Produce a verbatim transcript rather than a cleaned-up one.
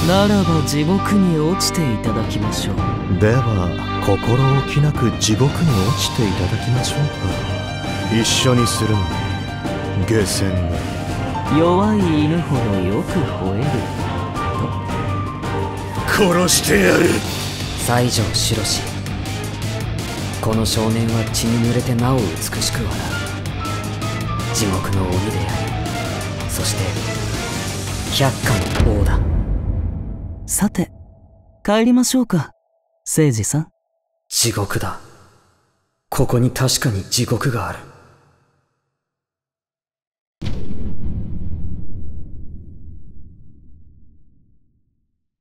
ならば地獄に落ちていただきましょう。 では心置きなく地獄に落ちていただきましょうか。一緒にするのに下船が。 弱い犬ほどよく吠える。 殺してやる。 西条白志、この少年は血に濡れてなお美しくはな地獄の鬼であり、そして百花の王だ。 さて帰りましょうか、聖司さん。 地獄だ。ここに確かに地獄がある。